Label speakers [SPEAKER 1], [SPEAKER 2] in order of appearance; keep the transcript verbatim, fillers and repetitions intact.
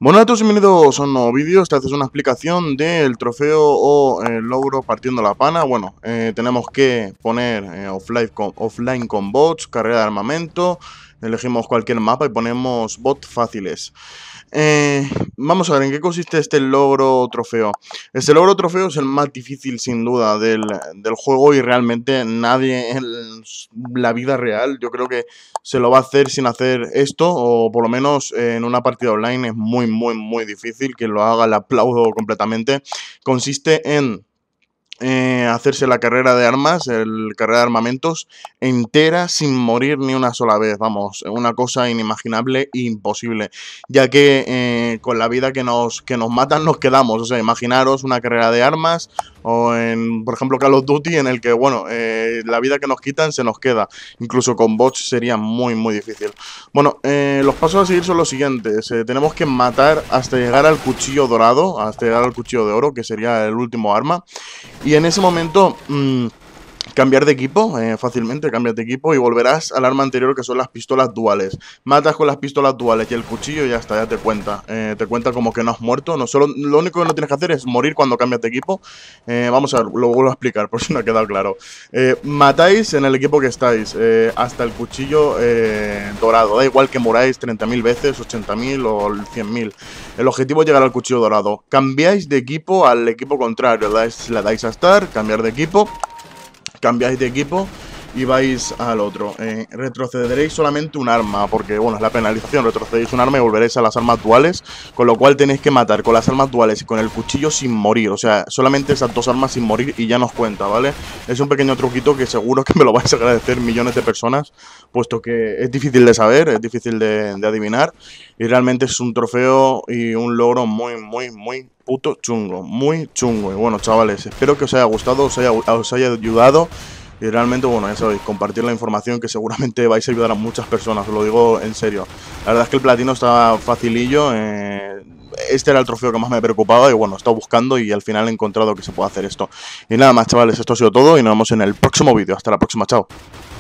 [SPEAKER 1] Bueno, a todos bienvenidos a un nuevo vídeo. Esta es una explicación del trofeo o el logro partiendo la pana. Bueno, eh, tenemos que poner eh, offline, con, offline con bots, carrera de armamento. Elegimos cualquier mapa y ponemos bots fáciles. Eh, vamos a ver en qué consiste este logro trofeo. Este logro trofeo es el más difícil sin duda del, del juego y realmente nadie en la vida real yo creo que se lo va a hacer sin hacer esto, o por lo menos eh, en una partida online es muy muy muy difícil. Que lo haga le aplaudo completamente. Consiste en Eh, hacerse la carrera de armas, el carrera de armamentos entera sin morir ni una sola vez. Vamos, una cosa inimaginable e imposible, ya que eh, con la vida que nos, que nos matan nos quedamos. O sea, imaginaros una carrera de armas o en, por ejemplo, Call of Duty, en el que, bueno, eh, la vida que nos quitan se nos queda. Incluso con bots sería muy, muy difícil. Bueno, eh, los pasos a seguir son los siguientes. Eh, tenemos que matar hasta llegar al cuchillo dorado, hasta llegar al cuchillo de oro, que sería el último arma. Y en ese momento, mmm, cambiar de equipo, eh, fácilmente cambias de equipo y volverás al arma anterior, que son las pistolas duales. Matas con las pistolas duales y el cuchillo y ya está, ya te cuenta. Eh, te cuenta como que no has muerto. No solo, lo único que no tienes que hacer es morir cuando cambias de equipo. Eh, vamos a ver, lo vuelvo a explicar por si no ha quedado claro. Eh, matáis en el equipo que estáis eh, hasta el cuchillo eh, dorado. Da igual que muráis treinta mil veces, ochenta mil o cien mil. El objetivo es llegar al cuchillo dorado. Cambiáis de equipo al equipo contrario. Le dais, le dais a estar, cambiar de equipo. Cambiáis de equipo y vais al otro. Eh, retrocederéis solamente un arma, porque bueno, es la penalización. Retrocedéis un arma y volveréis a las armas duales, con lo cual tenéis que matar con las armas duales y con el cuchillo sin morir. O sea, solamente esas dos armas sin morir y ya nos cuenta, ¿vale? Es un pequeño truquito que seguro que me lo vais a agradecer millones de personas, puesto que es difícil de saber, es difícil de, de adivinar, y realmente es un trofeo y un logro muy, muy, muy puto chungo, muy chungo. Y bueno, chavales, espero que os haya gustado, os haya, os haya ayudado. Y realmente, bueno, ya sabéis, compartir la información, que seguramente vais a ayudar a muchas personas, os lo digo en serio. La verdad es que el platino estaba facilillo. Eh, este era el trofeo que más me preocupaba y bueno, he estado buscando y al final he encontrado que se puede hacer esto. Y nada más, chavales, esto ha sido todo y nos vemos en el próximo vídeo. Hasta la próxima, chao.